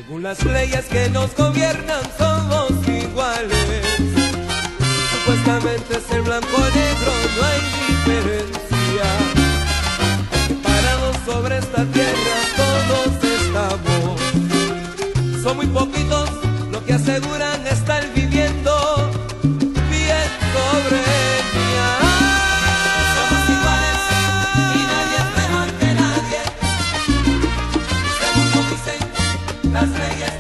Según las leyes que nos gobiernan somos iguales. Supuestamente ser blanco o negro no hay diferencia. Parados sobre esta tierra todos estamos. Son muy poquitos los que aseguran estar viviendo bien sobre ella. Somos iguales y nadie es mejor que nadie. Según dicen las leyes